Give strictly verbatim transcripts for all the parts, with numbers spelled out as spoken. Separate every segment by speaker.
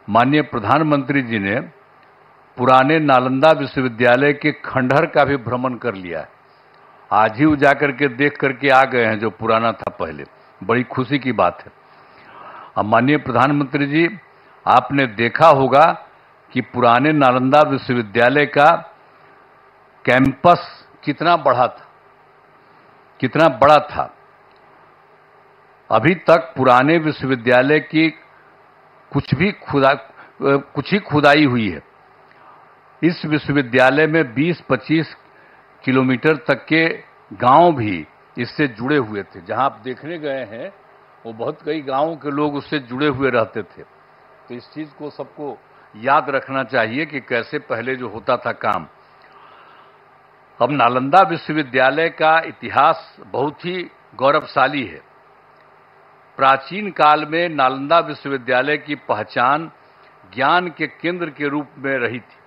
Speaker 1: माननीय प्रधानमंत्री जी ने पुराने नालंदा विश्वविद्यालय के खंडहर का भी भ्रमण कर लिया है। आज ही वो जाकर के देख करके आ गए हैं जो पुराना था पहले। बड़ी खुशी की बात है। अब माननीय प्रधानमंत्री जी, आपने देखा होगा कि पुराने नालंदा विश्वविद्यालय का कैंपस कितना बड़ा था, कितना बड़ा था। अभी तक पुराने विश्वविद्यालय की कुछ भी खुदा कुछ ही खुदाई हुई है। इस विश्वविद्यालय में बीस पच्चीस किलोमीटर तक के गांव भी इससे जुड़े हुए थे। जहां आप देखने गए हैं वो बहुत कई गांवों के लोग उससे जुड़े हुए रहते थे। तो इस चीज को सबको याद रखना चाहिए कि कैसे पहले जो होता था काम। अब नालंदा विश्वविद्यालय का इतिहास बहुत ही गौरवशाली है। प्राचीन काल में नालंदा विश्वविद्यालय की पहचान ज्ञान के केंद्र के रूप में रही थी।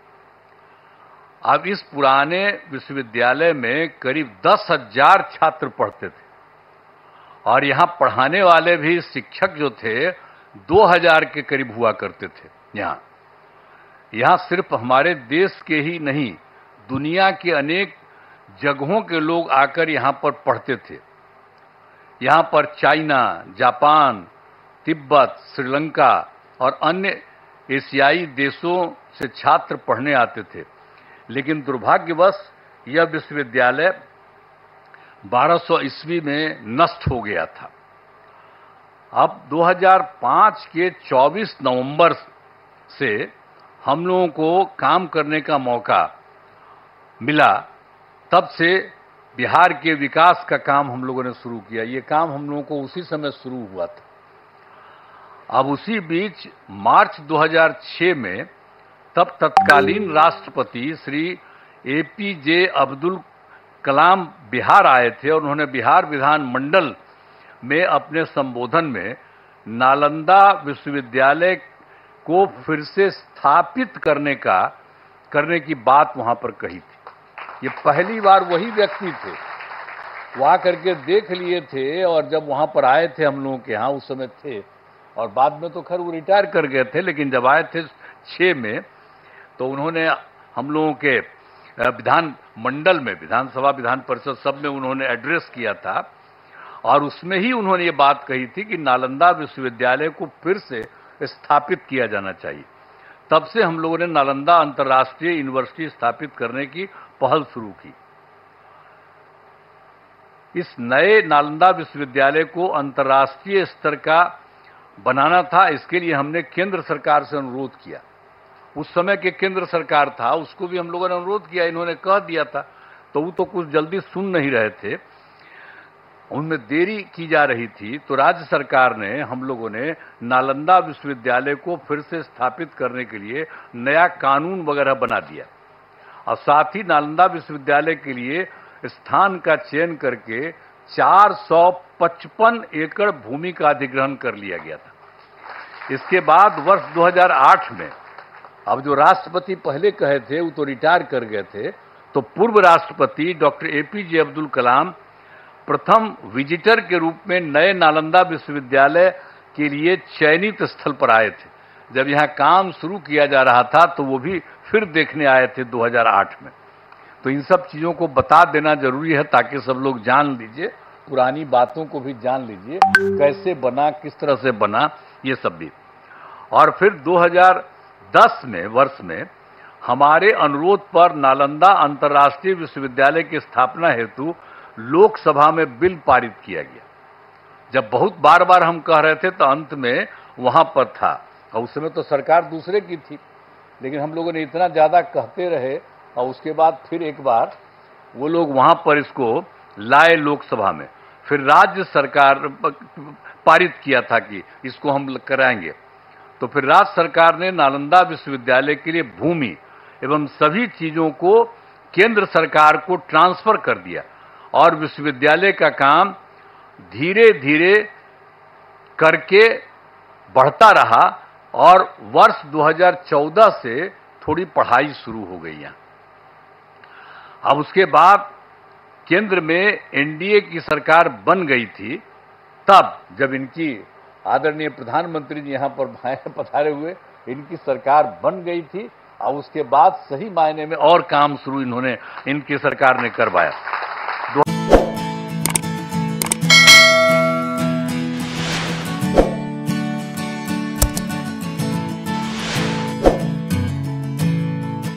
Speaker 1: अब इस पुराने विश्वविद्यालय में करीब दस हजार छात्र पढ़ते थे और यहां पढ़ाने वाले भी शिक्षक जो थे दो हजार के करीब हुआ करते थे। यहां यहां सिर्फ हमारे देश के ही नहीं, दुनिया के अनेक जगहों के लोग आकर यहां पर पढ़ते थे। यहां पर चाइना, जापान, तिब्बत, श्रीलंका और अन्य एशियाई देशों से छात्र पढ़ने आते थे। लेकिन दुर्भाग्यवश यह विश्वविद्यालय बारह सौ ईस्वी में नष्ट हो गया था। अब दो हज़ार पाँच के चौबीस नवंबर से हम लोगों को काम करने का मौका मिला। तब से बिहार के विकास का काम हम लोगों ने शुरू किया। ये काम हम लोगों को उसी समय शुरू हुआ था। अब उसी बीच मार्च दो हज़ार छह में तब तत्कालीन राष्ट्रपति Shri A P J Abdul Kalam Bihar आए थे और उन्होंने बिहार विधान मंडल में अपने संबोधन में नालंदा विश्वविद्यालय को फिर से स्थापित करने का करने की बात वहां पर कही थी। ये पहली बार वही व्यक्ति थे, वो आकर के देख लिए थे और जब वहां पर आए थे हम लोगों के यहाँ उस समय थे और बाद में तो खैर वो रिटायर कर गए थे। लेकिन जब आए थे छह में तो उन्होंने हम लोगों के विधान मंडल में, विधानसभा विधान परिषद सब में उन्होंने एड्रेस किया था और उसमें ही उन्होंने ये बात कही थी कि नालंदा विश्वविद्यालय को फिर से स्थापित किया जाना चाहिए। तब से हम लोगों ने नालंदा अंतर्राष्ट्रीय यूनिवर्सिटी स्थापित करने की पहल शुरू की। इस नए नालंदा विश्वविद्यालय को अंतर्राष्ट्रीय स्तर का बनाना था। इसके लिए हमने केंद्र सरकार से अनुरोध किया। उस समय के केंद्र सरकार था, उसको भी हम लोगों ने अनुरोध किया। इन्होंने कह दिया था तो वो तो कुछ जल्दी सुन नहीं रहे थे, उनमें देरी की जा रही थी। तो राज्य सरकार ने, हम लोगों ने नालंदा विश्वविद्यालय को फिर से स्थापित करने के लिए नया कानून वगैरह बना दिया और साथ ही नालंदा विश्वविद्यालय के लिए स्थान का चयन करके चार सौ पचपन एकड़ भूमि का अधिग्रहण कर लिया गया था। इसके बाद वर्ष दो हज़ार आठ में, अब जो राष्ट्रपति पहले कहे थे वो तो रिटायर कर गए थे, तो पूर्व राष्ट्रपति doctor A P J Abdul Kalam प्रथम विजिटर के रूप में नए नालंदा विश्वविद्यालय के लिए चयनित स्थल पर आए थे। जब यहाँ काम शुरू किया जा रहा था तो वो भी फिर देखने आए थे दो हज़ार आठ में। तो इन सब चीजों को बता देना जरूरी है ताकि सब लोग जान लीजिए, पुरानी बातों को भी जान लीजिए, कैसे बना, किस तरह से बना, ये सब भी। और फिर दो हज़ार दस में वर्ष में हमारे अनुरोध पर नालंदा अंतर्राष्ट्रीय विश्वविद्यालय की स्थापना हेतु लोकसभा में बिल पारित किया गया। जब बहुत बार बार हम कह रहे थे तो अंत में वहां पर था, और उस समय तो सरकार दूसरे की थी, लेकिन हम लोगों ने इतना ज्यादा कहते रहे और उसके बाद फिर एक बार वो लोग वहां पर इसको लाए लोकसभा में। फिर राज्य सरकार पारित किया था कि इसको हम कराएंगे। तो फिर राज्य सरकार ने नालंदा विश्वविद्यालय के लिए भूमि एवं सभी चीजों को केंद्र सरकार को ट्रांसफर कर दिया और विश्वविद्यालय का काम धीरे धीरे करके बढ़ता रहा और वर्ष दो हज़ार चौदह से थोड़ी पढ़ाई शुरू हो गई यहाँ। अब उसके बाद केंद्र में एन डी ए की सरकार बन गई थी। तब जब इनकी आदरणीय प्रधानमंत्री जी यहाँ पर पधारे हुए इनकी सरकार बन गई थी और उसके बाद सही मायने में और काम शुरू इन्होंने इनकी सरकार ने करवाया।